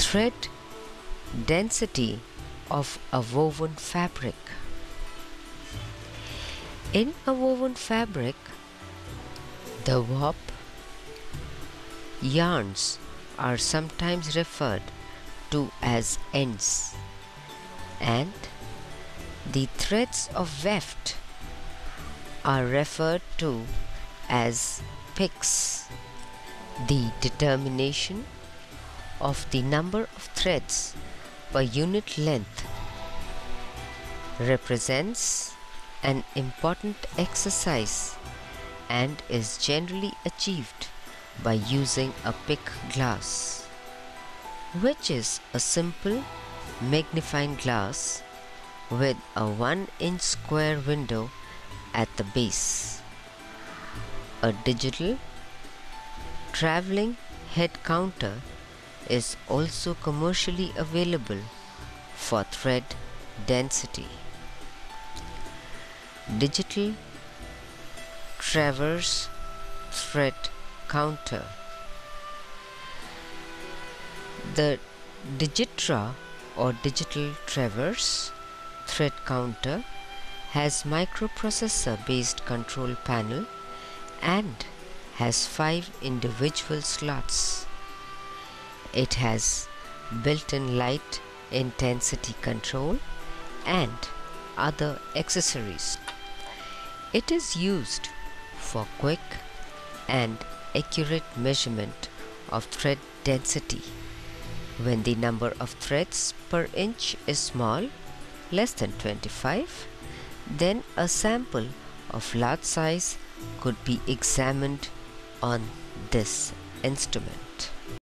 thread density of a woven fabric. In a woven fabric, the warp yarns are sometimes referred to as ends, and the threads of weft are referred to as picks. The determination of the number of threads per unit length represents an important exercise and is generally achieved by using a pick glass, which is a simple magnifying glass with a 1-inch square window at the base. A digital traveling head counter is also commercially available for thread density. Digital traverse thread counter. The Digitra or digital traverse thread counter has microprocessor based control panel and has 5 individual slots. It has built-in light intensity control and other accessories. It is used for quick and accurate measurement of thread density when the number of threads per inch is small, less than 25, then a sample of large size could be examined on this instrument.